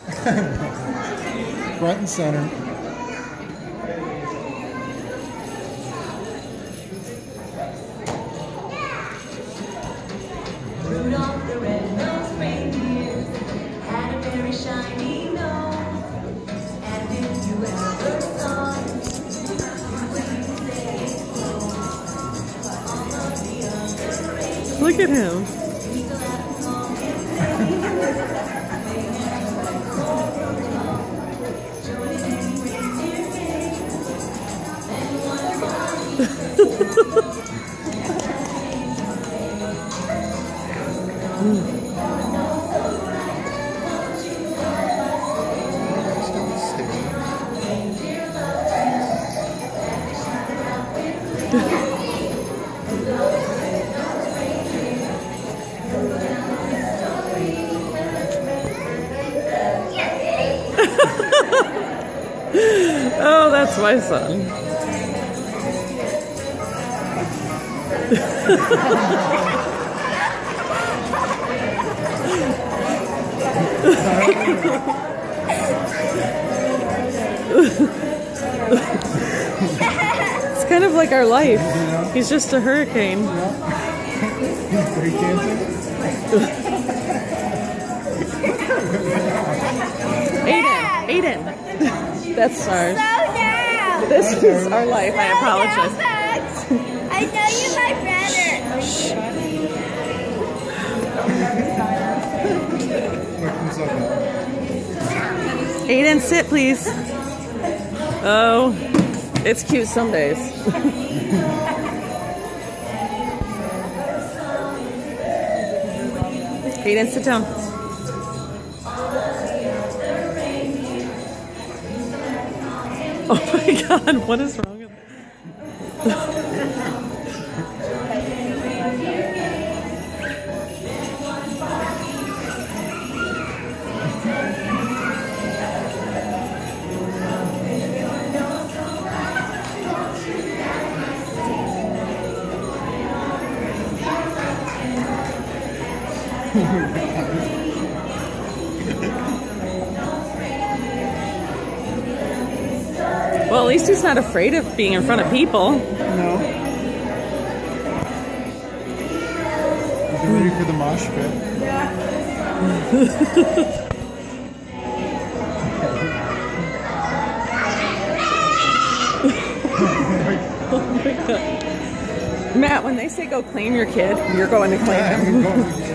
Front and center. Rudolph the red-nosed reindeer had a very shiny nose, and if you ever saw it, you would say so. All of the other reindeer, Look at him. we laughed long and they had one for Rudolph, joining in reindeer games, and one body. Oh, that's my son. It's kind of like our life. He's just a hurricane. He's break dancing. Aiden. That's ours. Slow down. This is our life. I apologize. I know you're my brother. Here comes up. Aiden, sit, please. Oh, it's cute some days. Aiden, sit down. Oh my God, what is wrong with Well, at least he's not afraid of being in front of people. No. Is he ready for the mosh pit? Oh my God. Matt, when they say go claim your kid, you're going to claim him.